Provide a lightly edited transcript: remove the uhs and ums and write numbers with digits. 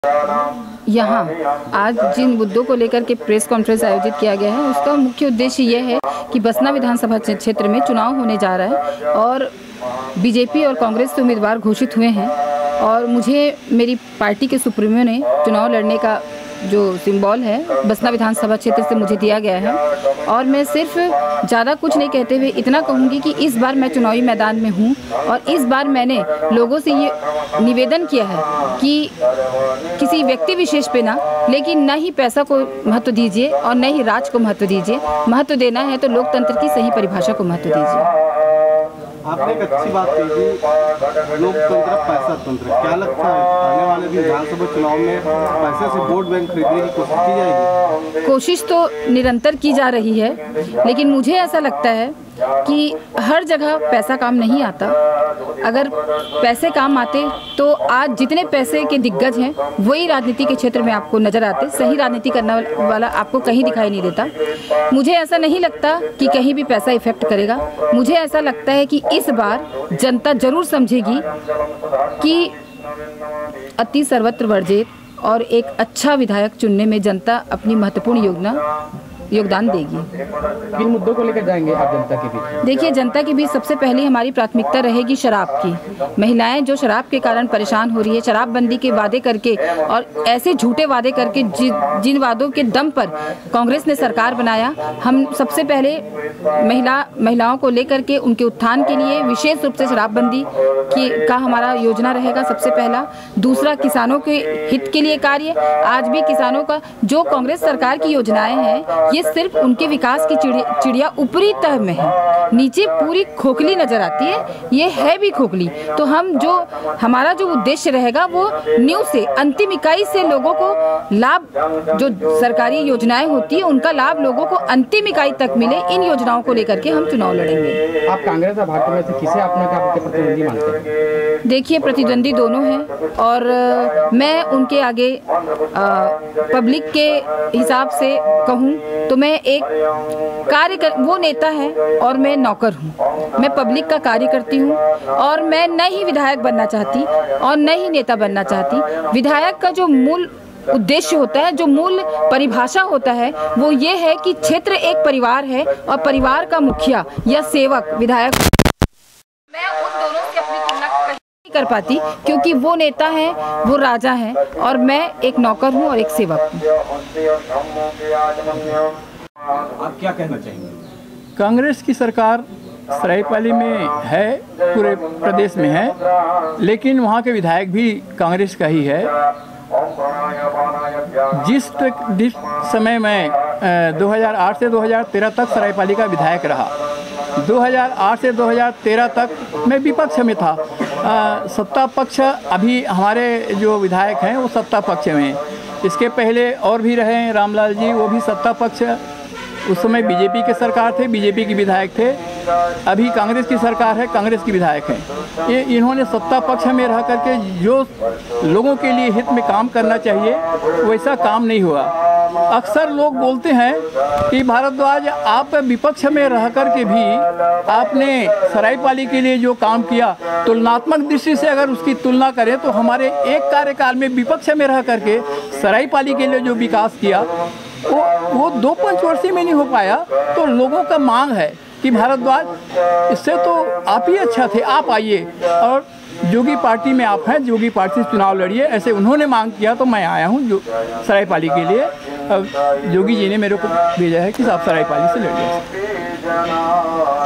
यहाँ आज जिन मुद्दों को लेकर के प्रेस कॉन्फ्रेंस आयोजित किया गया है उसका मुख्य उद्देश्य ये है कि बसना विधानसभा क्षेत्र में चुनाव होने जा रहा है और बीजेपी और कांग्रेस के उम्मीदवार घोषित हुए हैं और मुझे मेरी पार्टी के सुप्रीमो ने चुनाव लड़ने का जो सिंबल है बसना विधानसभा क्षेत्र से मुझे दिया गया है और मैं सिर्फ ज़्यादा कुछ नहीं कहते हुए इतना कहूँगी कि इस बार मैं चुनावी मैदान में हूँ और इस बार मैंने लोगों से ये निवेदन किया है कि किसी व्यक्ति विशेष पे ना, लेकिन न ही पैसा को महत्व दीजिए और न ही राज को महत्व दीजिए। महत्व देना है तो लोकतंत्र की सही परिभाषा को महत्व दीजिए। आपने एक अच्छी बात कही थी, लोकतंत्र पैसा तंत्र। क्या लगता है आने वाले दिन विधानसभा चुनाव में पैसे से वोट बैंक खरीदने की कोशिश की जाएगी? कोशिश तो निरंतर की जा रही है, लेकिन मुझे ऐसा लगता है कि हर जगह पैसा काम नहीं आता। अगर पैसे काम आते तो आज जितने पैसे के दिग्गज हैं वही राजनीति के क्षेत्र में आपको नज़र आते। सही राजनीति करने वाला आपको कहीं दिखाई नहीं देता। मुझे ऐसा नहीं लगता कि कहीं भी पैसा इफेक्ट करेगा। मुझे ऐसा लगता है कि इस बार जनता जरूर समझेगी कि अति सर्वत्र वर्जित और एक अच्छा विधायक चुनने में जनता अपनी महत्वपूर्ण योगदान देगी। किन मुद्दों को लेकर जाएंगे आप जनता के बीच? देखिए, जनता के बीच सबसे पहले हमारी प्राथमिकता रहेगी शराब की। महिलाएं जो शराब के कारण परेशान हो रही है, शराबबंदी के वादे करके और ऐसे झूठे वादे करके जिन वादों के दम पर कांग्रेस ने सरकार बनाया, हम सबसे पहले महिलाओं को लेकर के उनके उत्थान के लिए विशेष रूप से शराबबंदी का हमारा योजना रहेगा सबसे पहला। दूसरा, किसानों के हित के लिए कार्य। आज भी किसानों का जो कांग्रेस सरकार की योजनाएं हैं ये सिर्फ उनके विकास की चिड़िया ऊपरी तह में है, नीचे पूरी खोखली नजर आती है, ये है भी खोखली। तो हमारा जो उद्देश्य रहेगा वो न्यू से अंतिम इकाई से लोगों को लाभ, जो सरकारी योजनाएं होती है उनका लाभ लोगों को अंतिम इकाई तक मिले। इन योजनाओं को लेकर के हम चुनाव लड़ेंगे। आप कांग्रेस और भाजपा में से किसे अपना प्रतिद्वंदी मानते हैं? देखिए, प्रतिद्वंदी दोनों हैं और मैं उनके आगे पब्लिक के हिसाब से कहूँ तो मैं एक वो नेता है और मैं नौकर हूँ। मैं पब्लिक का कार्य करती हूँ और मैं न ही विधायक बनना चाहती और न ही नेता बनना चाहती। विधायक का जो मूल उद्देश्य होता है, जो मूल परिभाषा होता है वो ये है कि क्षेत्र एक परिवार है और परिवार का मुखिया या सेवक विधायक। मैं उन दोनों से अपनी तुलना नहीं कर पाती क्योंकि वो नेता है, वो राजा है और मैं एक नौकर हूँ और एक सेवक हूँ। आप क्या कहना चाहेंगे? कांग्रेस की सरकार सरायपाली में है, पूरे प्रदेश में है, लेकिन वहाँ के विधायक भी कांग्रेस का ही है। जिस समय मैं 2008 से 2013 तक सरायपाली का विधायक रहा, 2008 से 2013 तक मैं विपक्ष में था। सत्ता पक्ष अभी हमारे जो विधायक हैं वो सत्ता पक्ष में हैं। इसके पहले और भी रहे हैं, रामलाल जी, वो भी सत्ता पक्ष, उस समय बीजेपी के सरकार थे, बीजेपी के विधायक थे। अभी कांग्रेस की सरकार है, कांग्रेस के विधायक हैं। ये इन्होंने सत्ता पक्ष में रह करके जो लोगों के लिए हित में काम करना चाहिए वैसा काम नहीं हुआ। अक्सर लोग बोलते हैं कि भारद्वाज, आप विपक्ष में रह कर के भी आपने सरायपाली के लिए जो काम किया, तुलनात्मक दृष्टि से अगर उसकी तुलना करें तो हमारे एक कार्यकाल में विपक्ष में रह करके सरायपाली के लिए जो विकास किया वो 2 पंचवर्षीय में नहीं हो पाया। तो लोगों का मांग है कि भारद्वाज, इससे तो आप ही अच्छा थे, आप आइए और जोगी पार्टी में आप हैं, जोगी पार्टी से चुनाव लड़िए, ऐसे उन्होंने मांग किया तो मैं आया हूँ जो सरायपाली के लिए। जोगी जी ने मेरे को भेजा है कि आप सरायपाली से लड़िए।